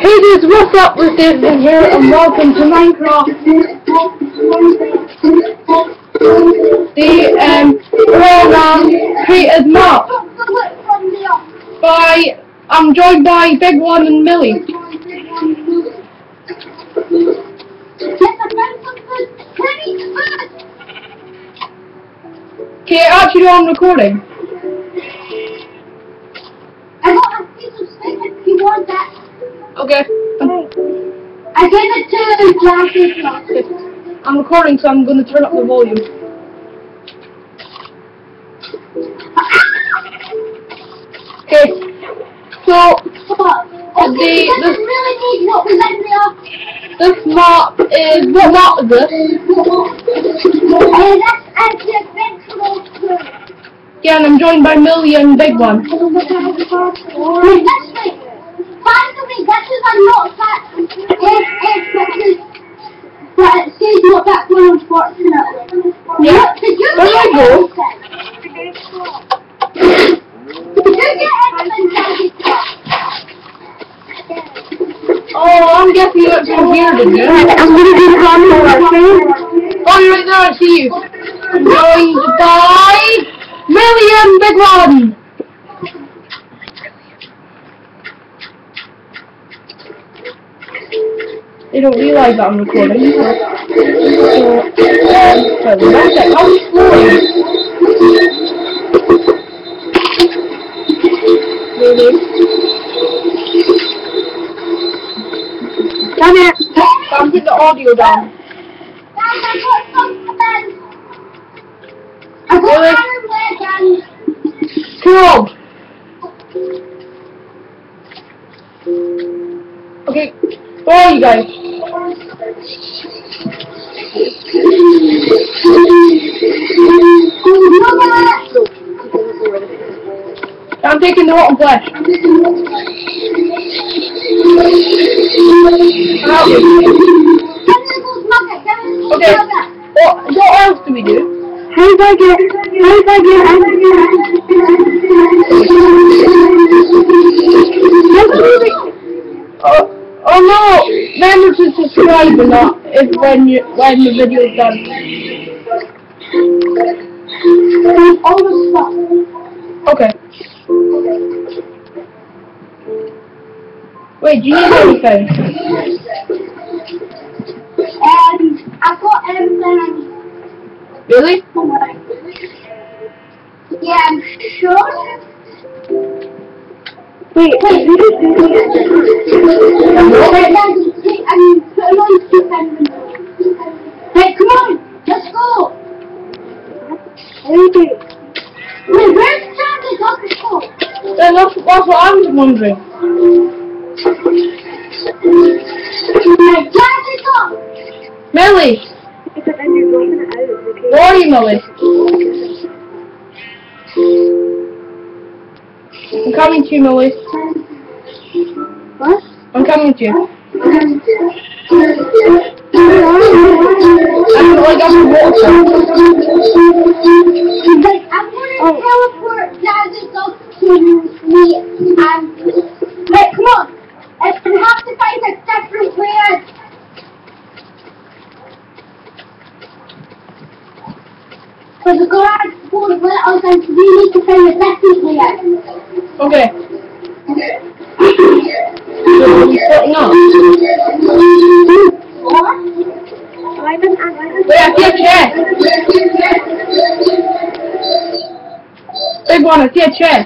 Hey dudes, what's up with this here and welcome to Minecraft. The program created map I'm joined by Big One and Millie. Okay, actually I'm recording. I got a piece of stick if you want that. Okay. I gave it to Glasses. I'm recording, so I'm going to turn up the volume. Okay. So, this really needs what was in there. This map is, what map is this? That's Anti-Adventural Crew. Yeah, and I'm joined by Millie and Big One. By the way, this is a not that but it says not that one, unfortunately. Yeah. Did you Where do I go? Did you get anything? Oh, I'm guessing it's from here, did you? I'm gonna do the Oh, you're right there, I see you. I'm joined by Millie and Big One. They don't realize that I'm recording. That's it. How slowly? Really? Come here. I'm putting the audio down. Really? Cool. Okay, where are you guys? I'm taking the rotten flesh. Okay, what else do we do? How do I get Oh no! Remember to subscribe or not when the video is done. all the stuff? Okay. Wait, do you need anything? I've got everything. Really? Yeah, I'm sure. Wait, Put it on 2 pens. Hey, come on, let's go. Wait, where's Charlie Doctor Cole? then that's what I was wondering. Charlie Doctor. Millie! Where are you, Millie? I'm coming to you, Millie. What? I'm coming to you. I'm gonna teleport Jazzy Doctor to me and wait, come on. We have to find a different way. So the guard won't let us and we need to find a different way. Okay. So are we splitting up? What? Wait, I see a chest. Big One, I see a chest.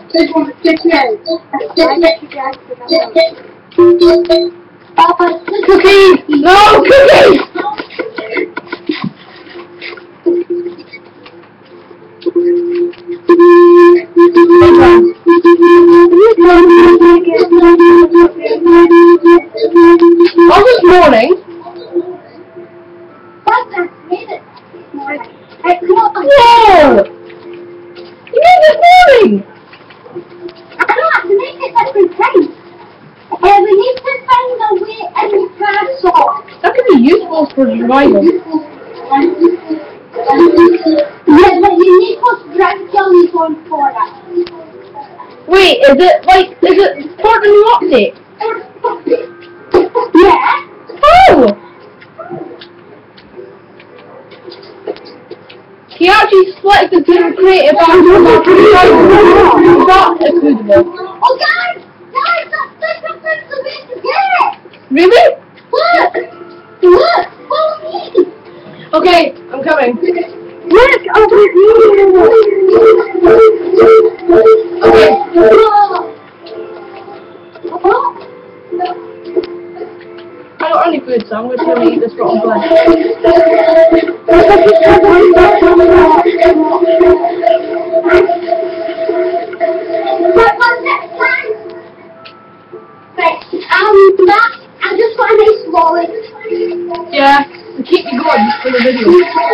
Cookies! No, cookies! Oh, this morning. Hey, come on. Whoa! You made this morning! I don't have to make it different times. We need to find a way in the castle. That could be useful for survival. Yeah, but you need to drag jelly going for it. Wait, is it for the new update? Yeah. Oh! He actually selected to create a band from our That is suitable. Oh, guys, that's such a good to get it. Really? Look, follow me. Okay, I'm coming. Look over here. Okay. I don't have any food, so I'm going to try to eat this rotten bread. I just want to make wallet. Yeah, to keep me going for the video.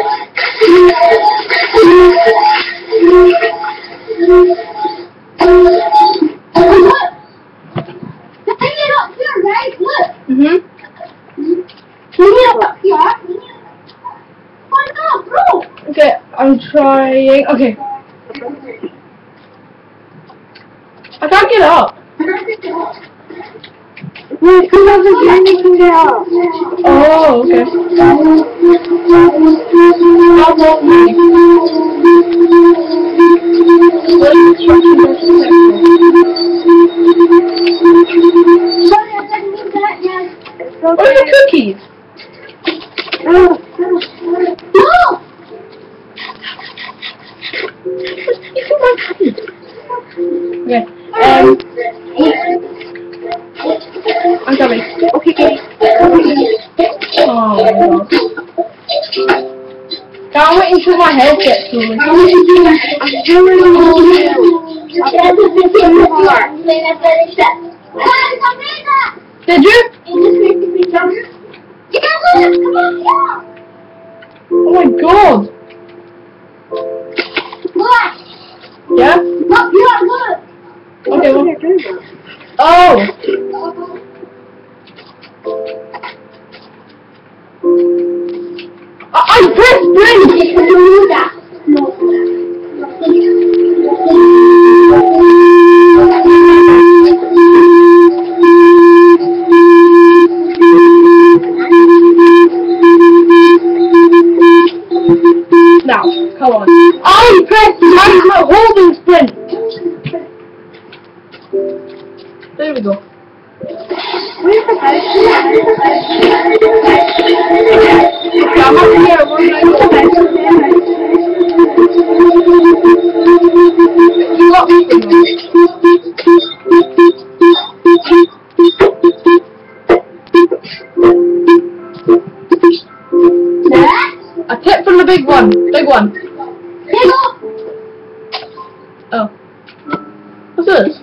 Look! Hang it up here, right? Look! Mhm. Hang it up here. Why not, bro? Okay, I'm trying. Okay. I can't get up. Wait, come over here and you can get up. Oh, okay. How about me? What instructions are selected? Sorry, I didn't mean that yet. What are the cookies? No! You can run cookies. Okay. I'm coming. Okay. Oh my god. Can't wait until my head gets moving. I'm doing Did you? Oh my god. Yeah? Okay, well. Oh! I pressed break! Now, come on. I pressed my holding sprint! There we go. I'm up here, what did I do? You got me from there. A tip from the big one. Big one. Oh. What's this?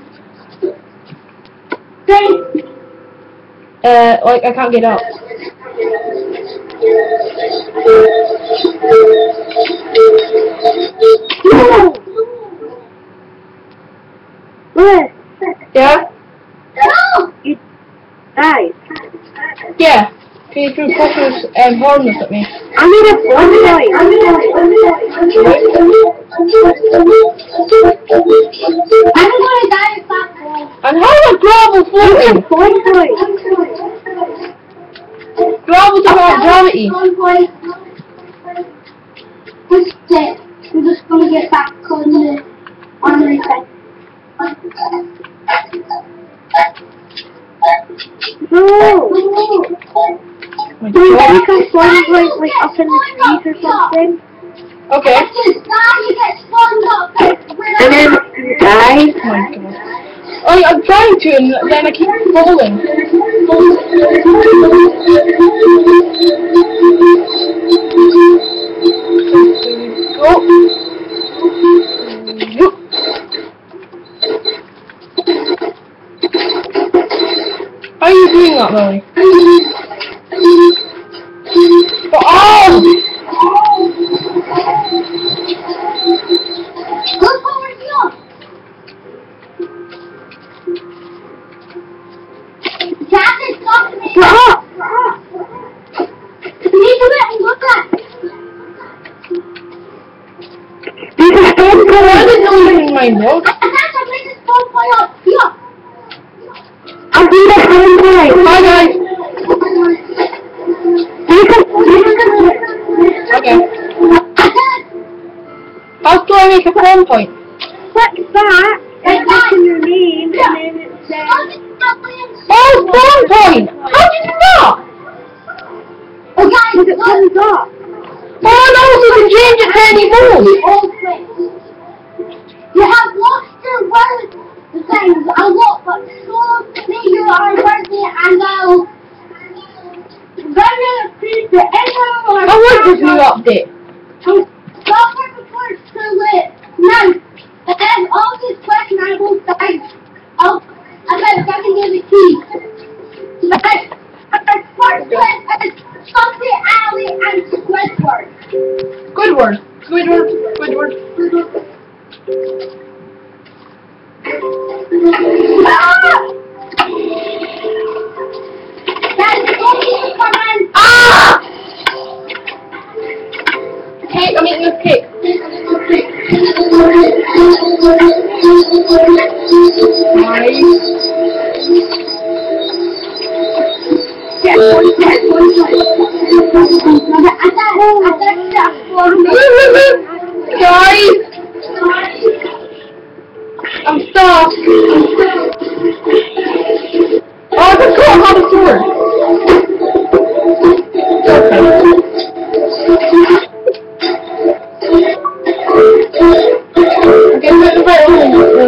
Like I can't get out. What? Yeah? You died. Yeah. Can you throw precious horns at me? I need a flashlight. I'm gonna die if that falls. And how is gravel floating? Gravel's about gravity. We're just gonna get back on the reset. No! My Do you God. think I'm flying like up in the trees or something? Okay. And then you die? Oh my God. Oh, yeah, I'm trying to, and then I keep falling. Go. Yup. How are you doing that, Lily? Oh! Look over here! Jack is talking to me! Stop! Can you do it and look at? These are stone cold. Why did no one in my dog? That's a big stone point up here! I'll do that. Hi guys. make a spawn point? What's that? It's like in your name, and then it says... Oh, spawn point! How did you not? Oh, guys, Because it comes up. Oh no, so you can change it to any mode! You have lost your word things a lot, but show me your birthday and I'll very appreciate everyone. I want this new update. Stop it before it's too late. Now, and all these questions I will say, I'm giving you the key. The first one is Sophie, Alley, and Squidward. Squidward. Squidward. Squidward. Squidward. Guys, don't need to come in. Ah! Cake, I'm eating this cake. Nice. Guys! I'm stuck. Oh, that's cool. I have a sword. Okay. Okay, let's invite Owen.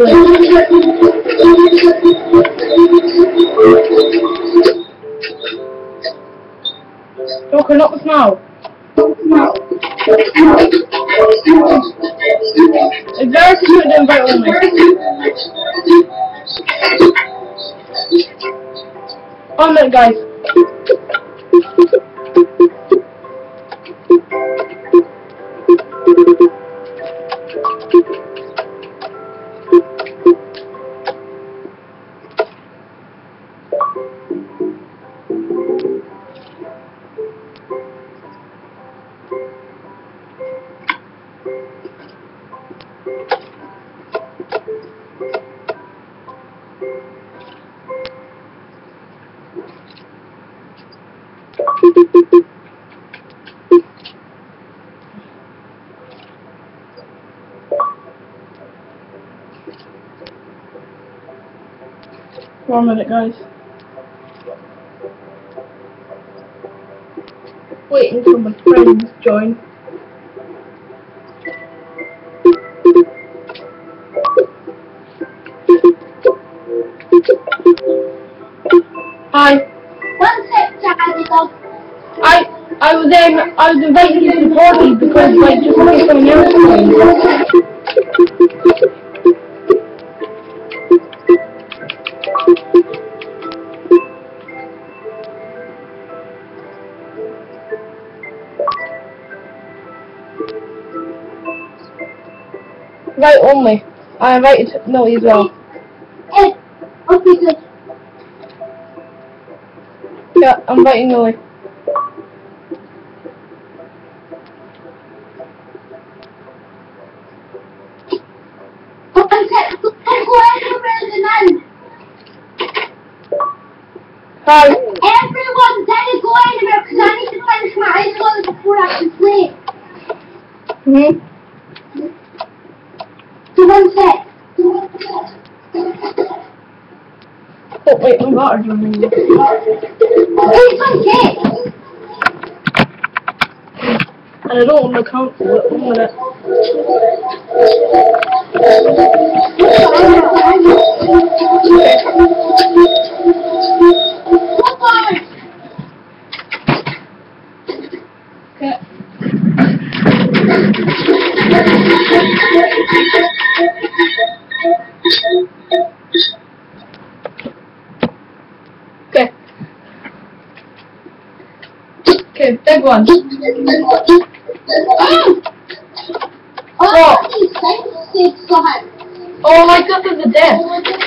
Okay, not this now. It's very cute to invite Owen. One minute, guys. One minute, guys. Waiting until my friends join. Hi. One sec, Charlie, dog. I was inviting you to the party because like just in case someone else joins. Right only. I invited Millie as well. Hey, okay, good. Yeah, I'm inviting Millie. One sec, go anywhere tonight. Hi. Everyone, didn't go anywhere because I need to finish my ice water before I can sleep. So one sec. Oh wait, my water's running. It's okay. And I don't want to cancel it. 1 minute. Okay. Okay, big one. Oh, these things say God. Oh my god, there's a desk.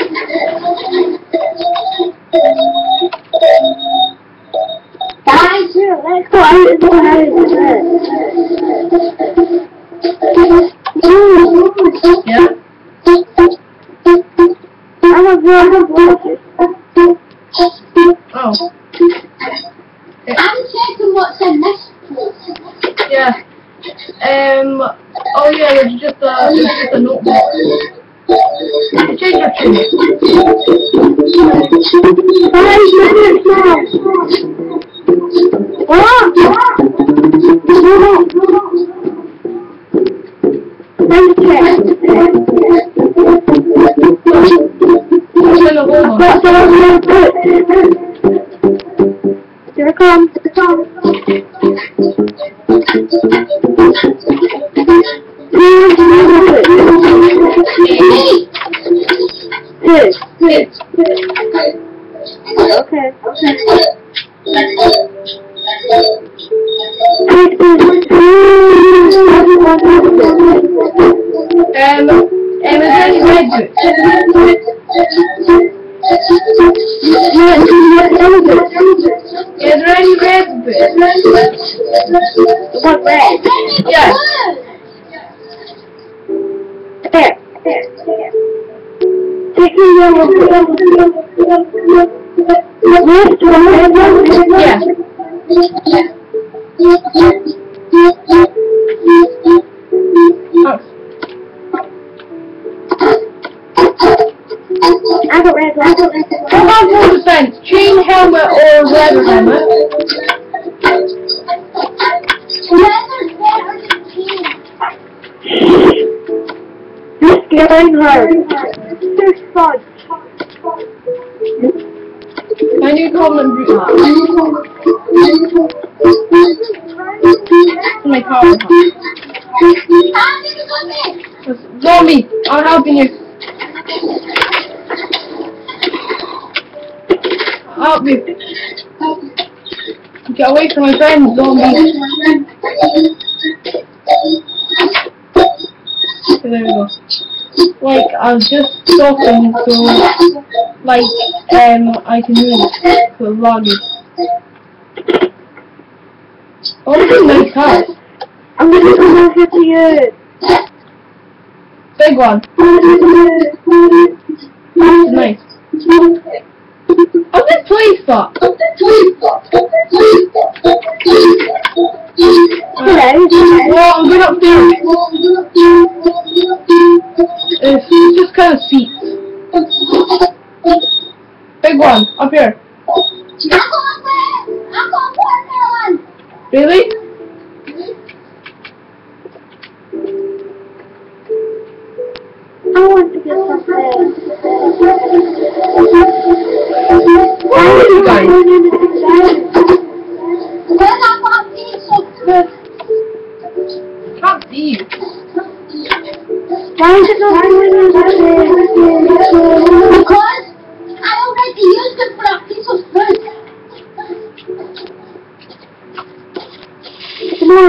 Guys, Here, let's go out and go out and Yeah? I'm a girl. Oh. I'm checking what's in this place. Yeah. Oh yeah, it's just a notebook. Change your tune. 5 minutes now. What? Let's check. Here it comes. Okay. Is there any red boots? Is there any red boots? What red? Yeah. There. Take your yellow book. Yeah. I got red. What about full defense? Chain helmet or leather helmet? You're scaring her. There's fudge. My new common boot hat. My power hat. Zombie, I'm helping you. Help me. Get away from my friend, zombie. Okay, there we go. Like, I was just stopping so, like, I can move. So loggy. Oh, this is a nice house. I'm gonna come over to you. Big one. Nice. How's this place stop? Hello. Well, I'm going upstairs. It's just kind of seats. Big one, up here. Really? I want to get something. Where are you guys? Can't see you. Why is it not doing anything? Because I already used it for a piece of fruit. Come on.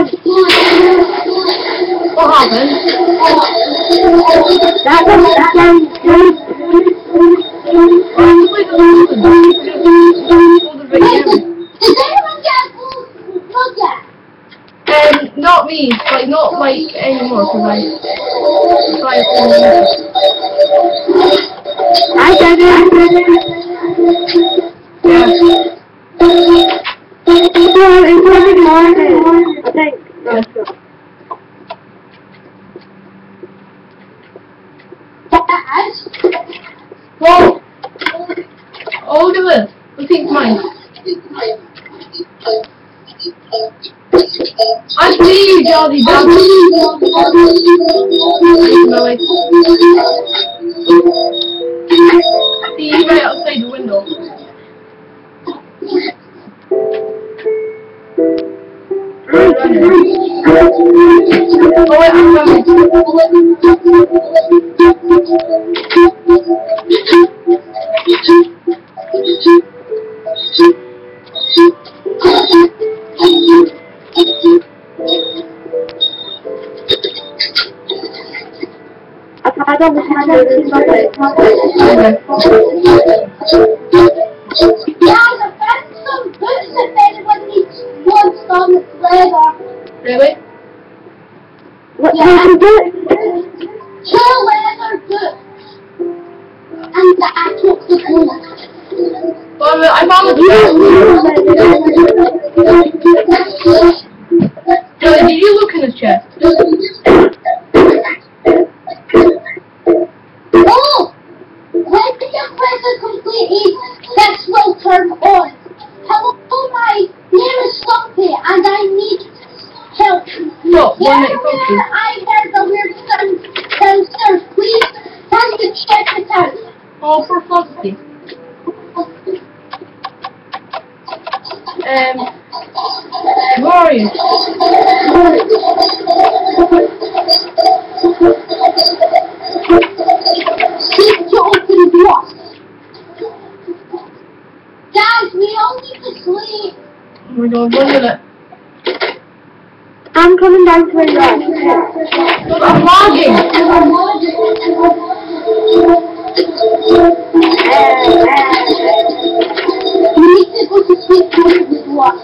What happened? That was good. Did anyone get a full look at? Not me. Like, not like anymore, because I I got it. Yeah. It's really hard. I think. Whoa! Oh, look at this. Let's see, it's mine. I see you, Jolly Dog. Really? See you right outside the window. Oh wait, I'm coming. I don't have to do Okay. Yeah, I found some boots if anyone needs one on the leather. Really? What type of book? 2 leather boots. And the actual boot. Well, I found the chest. Joey, did you look in his chest? one that it comes to. I heard the weird sound downstairs. Please, time to check it out. Oh, for fuck's sake. Where are you? Seek to open doors. Guys, we all need to sleep. Oh my god, 1 minute. I'm coming down to my room. I'm logging! We need to go to sleep to open the doors.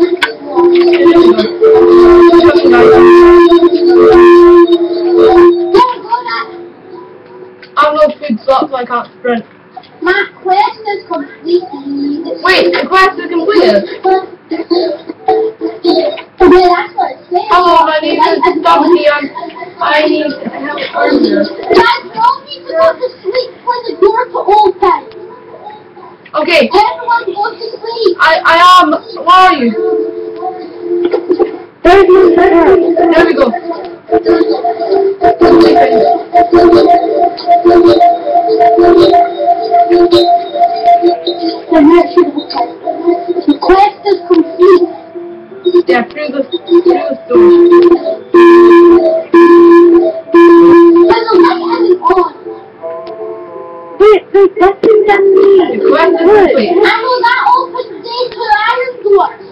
Don't go that. I'm no food slot, so I can't sprint. My quest is complete. Wait, the quest is completed. Okay, that's what it says. Hello, my name is Dumpty, and I need help earlier. Guys, we all need to go to sleep for the door to open. Okay, Everyone go to sleep. I am. Where are you? There we go. The quest is complete. Yeah, through the door. But the light isn't on. Wait, there's nothing done me. The quest is complete. I know that opens these to iron doors.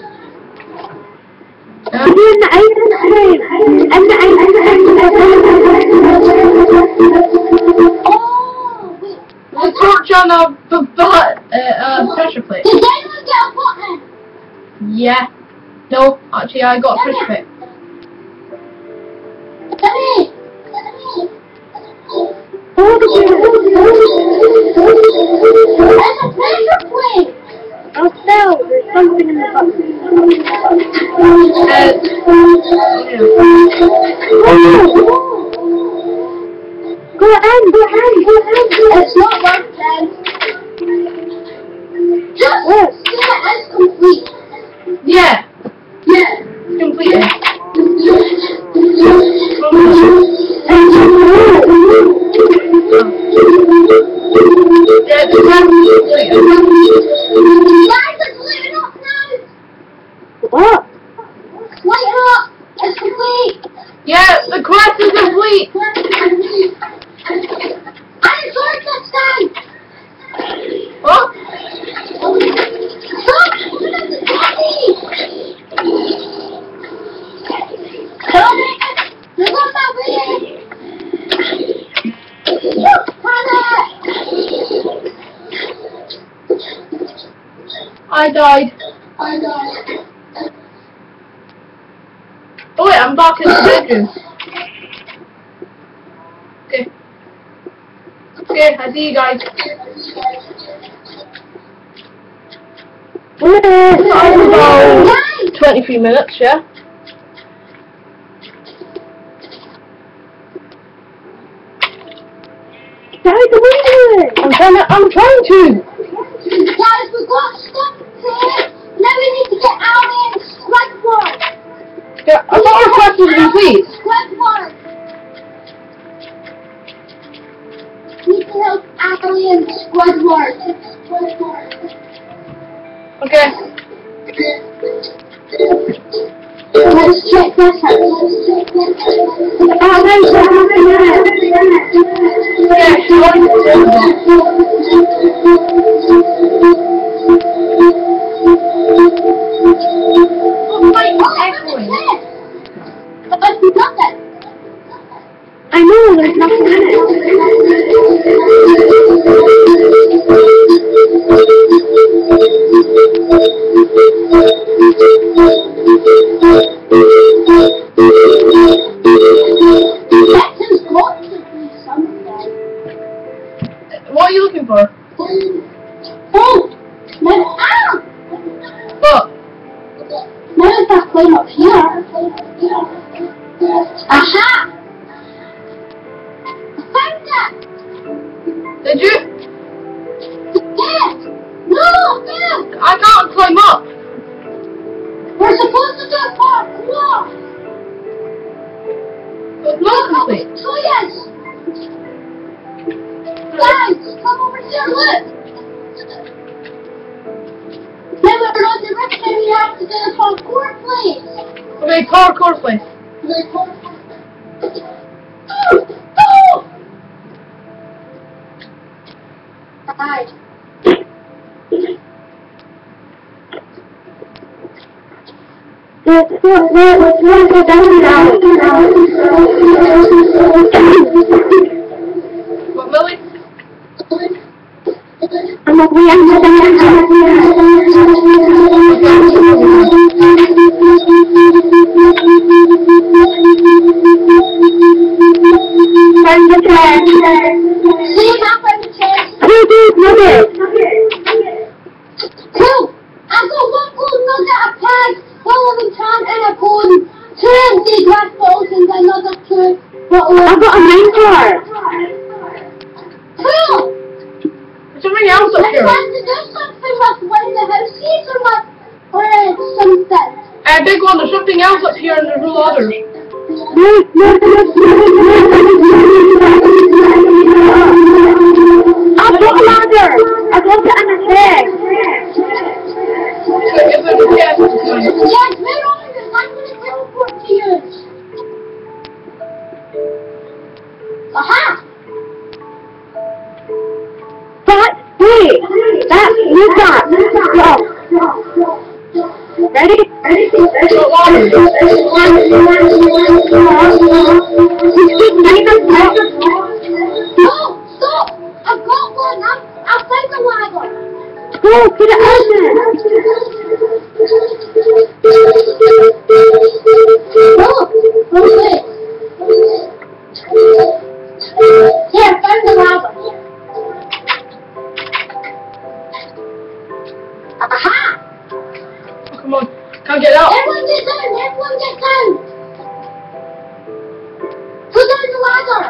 I'm doing the ice cream. And the ice cream. Oh, wait. The torch on the pressure plate. Did anyone get a button? Yeah. No, actually I got a pressure plate. Daddy. Oh, There's a pressure plate. oh, still, there's something in the button. Yeah. Go in. It's not working. Just say it's complete. Yeah, Yeah. completed. Yeah, the quest is completed. Guys, it's lit up now. What? Light up. It's complete. Yeah, the quest is complete. I enjoyed this time. What? Stop. Stop. Look on my way. I died. Oh wait, I'm back in the bedroom. Okay. Okay, I see you guys. About 23 minutes, yeah? I'm trying to! Guys, we got stuff here. Now we need to get Ali and Squidward. Yeah, I thought our quest was complete. Squidward. Need to help Ali and Squidward. Okay. Let's check this out. Yeah, sure. Oh my God, excellent. But there's nothing. I know, there's nothing in it. That has got to be something. What are you looking for? Oh, have to do the parkour, please. Okay, parkour, please. Oh! Hi. Let's go down now. What, Lily? I'm over here. Find the track. See you now, friend the chair. Cool. I've got one golden nugget, a peg, one living can, and a cone. Two empty glass bottles and another two bottles. I've got a mine car. Cool. There's something else up Let's here. have to do something with one of the house keys or what? Or something. Big one, there's something else up here and there's no others. I've got a ladder. I've got it in a bag. So if there's a chest, it's fine. Yes, we're on it. I'm going to teleport to you. Aha! You got. Go. Ready? So water. No, stop! I've got one. I'll find the ladder. Go, put it out there. No, wait. Here, find the ladder. Aha! Come on, can't get out. Everyone get down! Everyone get down! Put down the ladder!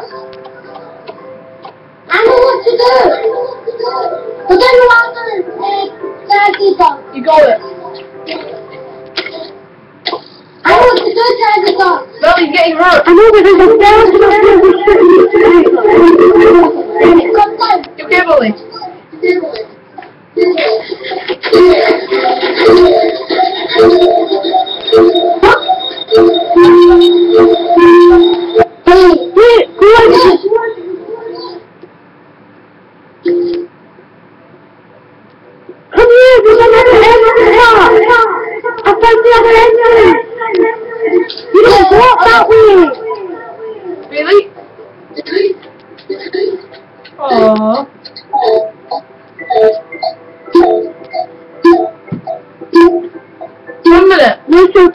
I know what to do! Put down the ladder, Jazzy. You got it. I know what to do, Jazzy. Lily's getting hurt. I know, but there's a skeleton up there. Come down! You okay, Lily? Wait, go on. Come here, there's another entrance. I found the other entrance. You don't walk that way. Really? Aww. 1 minute. Where's your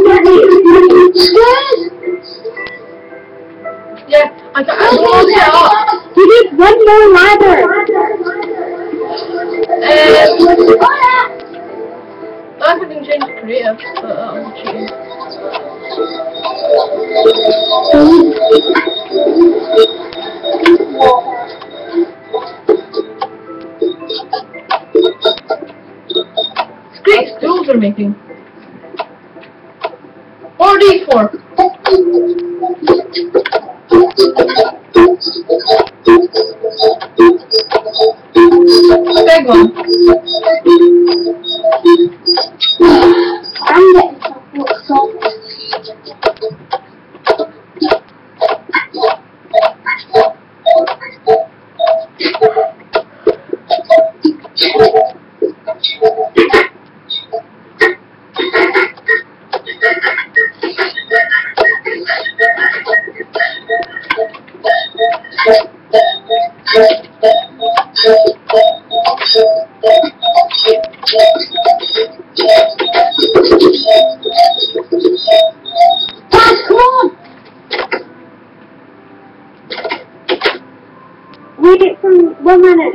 Yeah, I won't get up. You need one more ladder. I can change the creative, but that'll be cheating. It's great stools they're making. What are these for? Big one. I'm getting some Wait for 1 minute.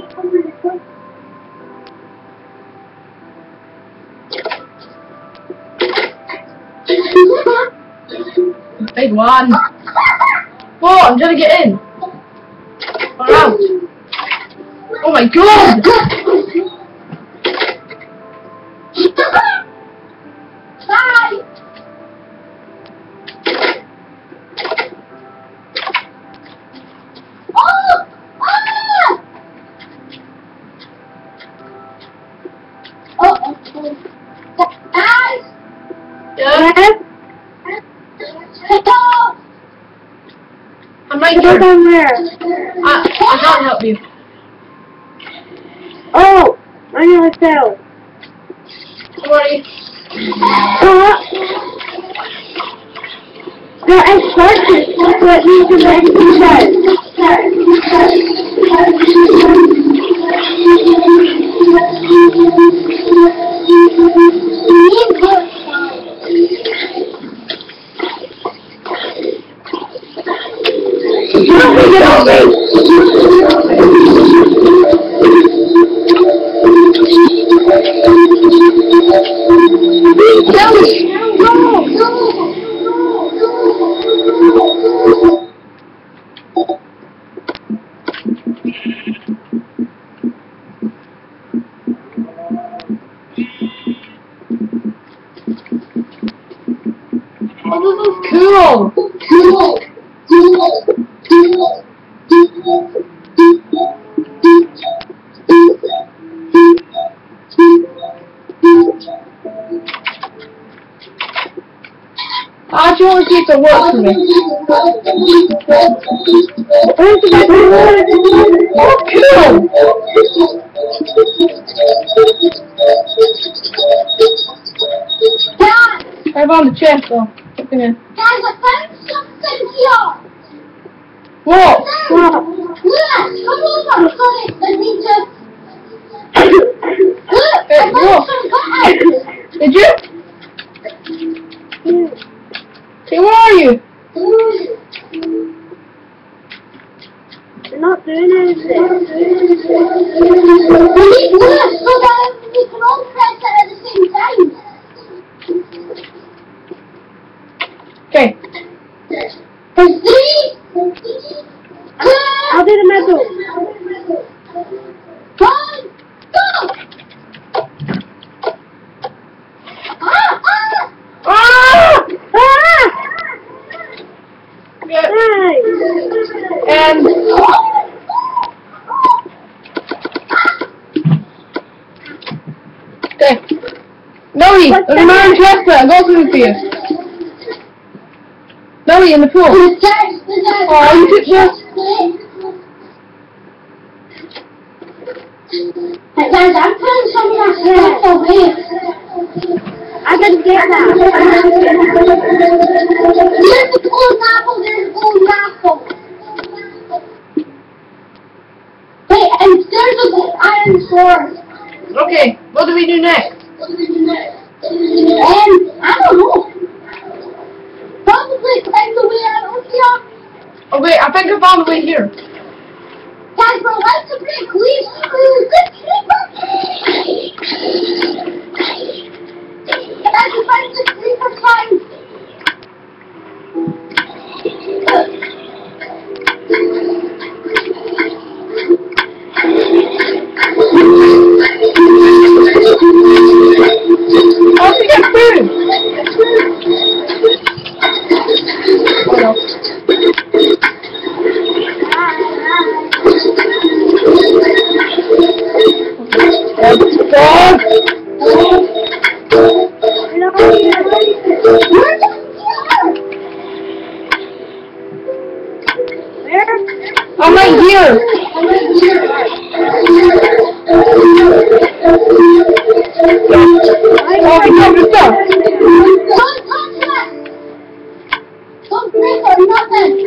Big one. Whoa, I'm trying to get in. Or out. Oh my god! Bye! Oh! Ah! Oh, guys! Yeah? Yes? Hello! I'm right Go here. down there. I can't help you. Oh! I nearly fell. Sorry. There is torches, so it means you're ready to Oh, this is cool. I actually want to see if it works for me. Dad! I found the chest though. Something in. Guys, I found something here! What? Look! Come over! Sorry, let me just... Look! Hey, I found look. some guys! Did you? Hey, where are you? You're not doing anything. We need wood so that we can all press it at the same time. Okay. There's three! I'll do the middle. One, go! Ah! Hey! And okay. Noe, there's a man chest there. I'll go through for you. Noe, in the pool. Oh, you took this. Hey guys, I'm putting some of my stuff away. I didn't get that. There's the gold apple, there's the gold apple. Wait, and there's a iron sword. Okay, what do we do next? I don't know. Probably climb the way out here. Oh wait, I think I found a way here. Guys, we're about to break leaves through the creeper. Guys, we find the creeper climb. How to get through? Oh no. Dog! I'm right here. Oh, we got the stuff. Don't touch that! Don't break or nothing!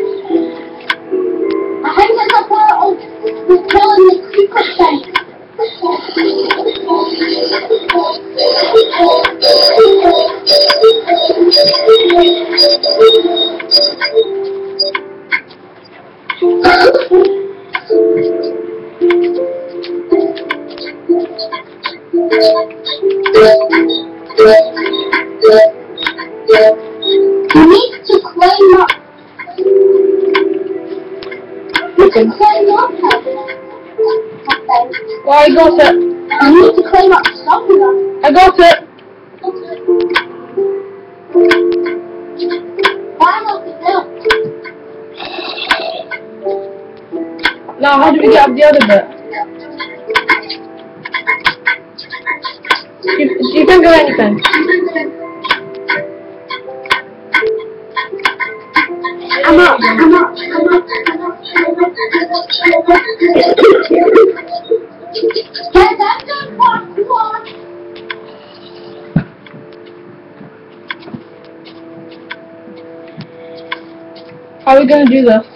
I think it's a part of killing the creeper thing. You need to climb up. You can climb up. Oh, I got it. You need to climb up somewhere. I got it. Climb up the hill. Now, how do we get up the other bit? Do you think of anything? Guys, I'm done parkour. How are we gonna do this?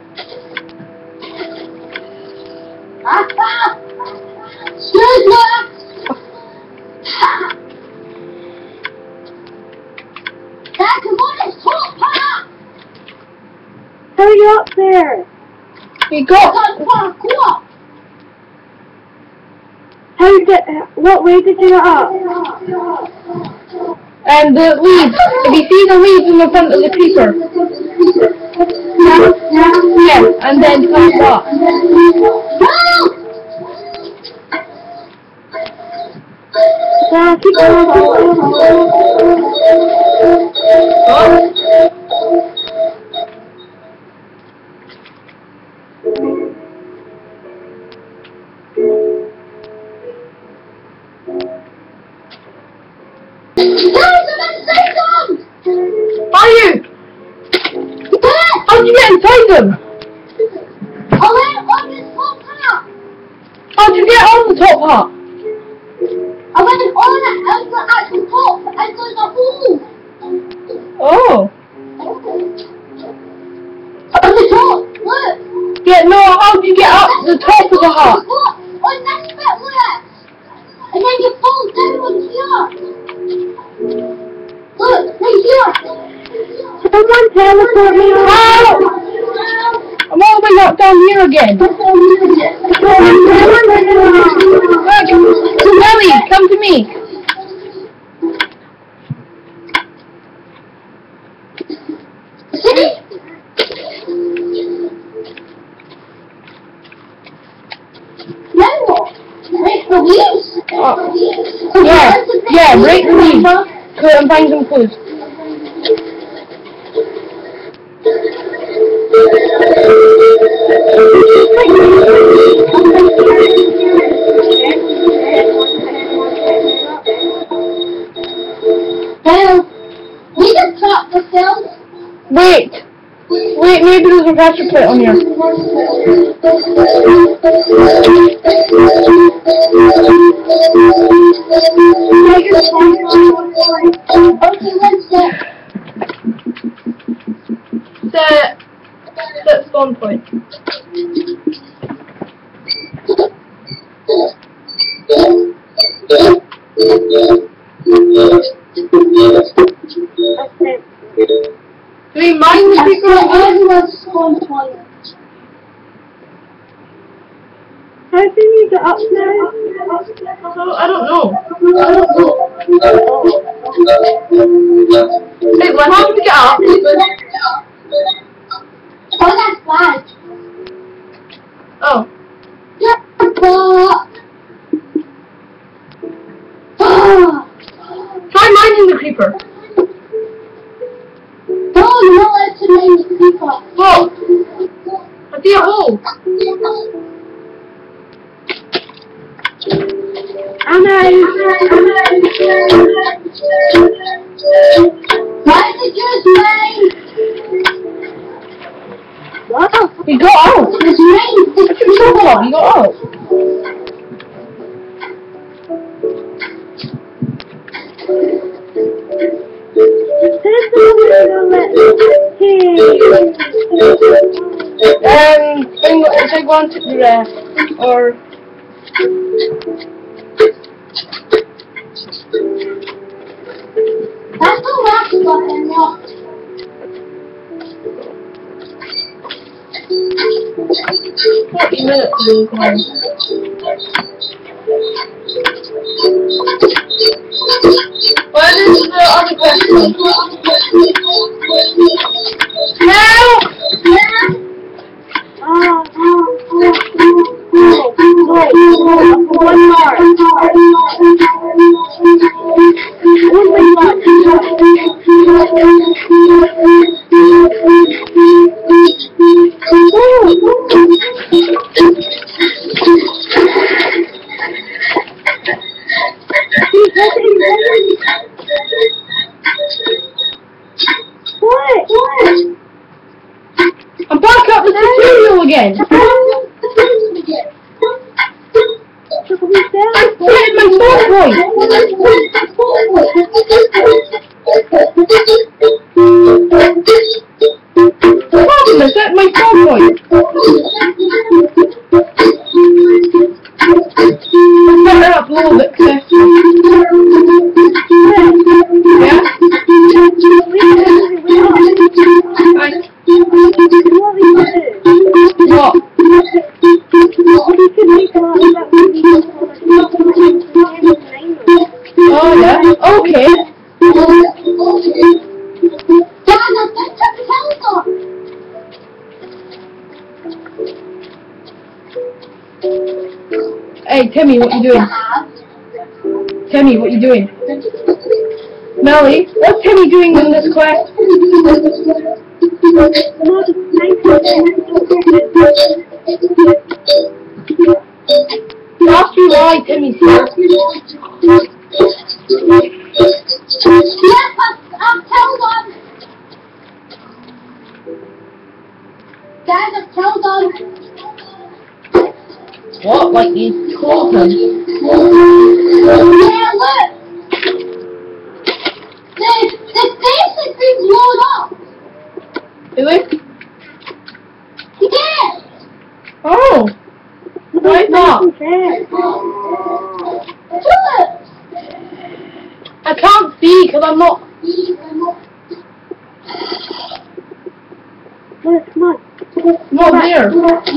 Excuse me. Dad, come on, it's top part. Hurry up there! We go. Parkour. What way did you get up? And the leaves. If you see the leaves in the front of the creeper. Yeah, and then plant that. Keep going. Are you? How'd you get inside them? How'd you get on the top part? I went on it at the top and there's a hole. Oh. On the top, look. Yeah, no, how'd you get up the top of the hut? On this bit, look. And then you fall down on here. Look, right here. Someone teleport me Ow! out! I'm all the way up down here again. Ellie, come to me. See? Now what? Break the leaves? Yeah, break the leaves. Go and find some clues. Well, we can trap the film. Wait, maybe there's a pressure plate on here. Okay, let's get. Set spawn point. Do we mine the people? Everyone's spawn point. How can you get up there? I don't know. Hey, well, how do we get up? Oh, that's bad. Oh. Try mining the creeper. No, you're not allowed to name the people. Whoa! I see a hole. Why did you mine? What? He got out. It's mine. What you talking about? He got out. Take one to the rest, or That's the last button, look. 40 minutes will go. What is the other question? Help! One more. again. I said my phone voice. I said my phone voice. Better upload it, Chris. Yeah? What? Oh yeah? Okay. Hey Timmy, what you doing? Timmy, what you doing? Melly, what's Timmy doing in this quest? That's you right, Timmy's here. Yes, I've told them. Guys, I've told them. What? Like you told him? Yeah, look. The station thing's blown up. Really? Yeah. Oh! Why not? Look. I can't see because I'm not. Not there.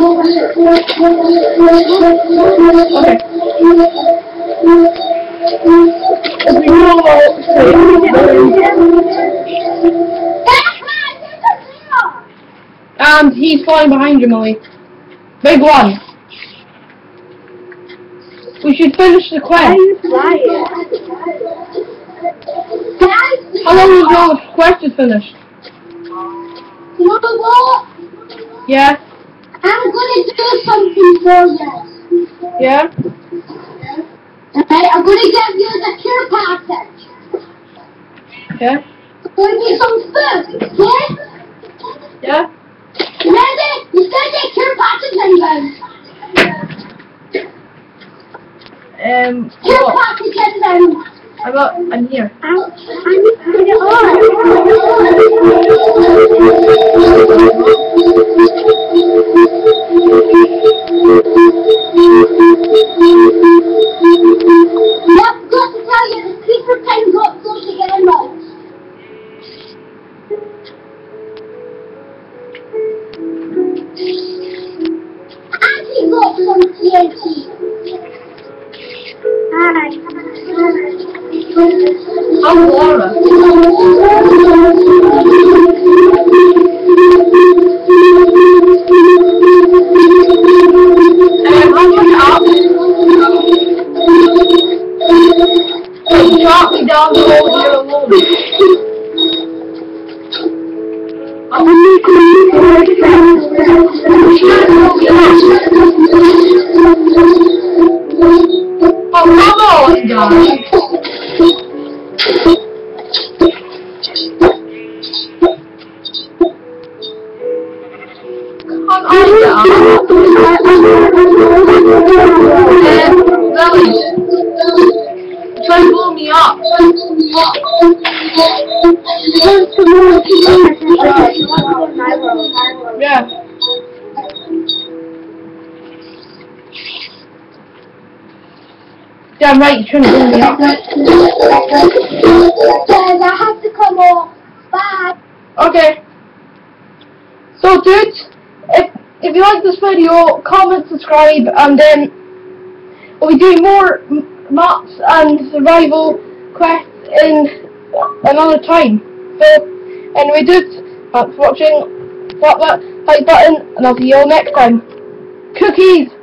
Okay. And he's flying behind you, Millie. Big one. We should finish the quest. How long is the quest is finished? You know what? Yeah? I'm gonna do something for you. Yeah? Okay, I'm gonna give you the care package. Yeah? I'm gonna give you some food, okay? Yeah? Ready? You said the care package and care What? package and I'm here. I need to put it on. Yep, got to tell you, the creeper pen got close to getting out. And he got some TNT. Hi. I'm Laura. I'm up. Drop me down the hole here alone. I'm oh, come on, guys. Come on, Lily, try to blow me up. Yeah. Yeah, right, you're trying to blow me up. I have to come off. Bye. Okay. So, dudes, if you like this video, comment, subscribe, and then we'll be doing more maps and survival quests in another time. So, anyway, dudes, thanks for watching. Slap that like button, and I'll see you all next time. Cookies!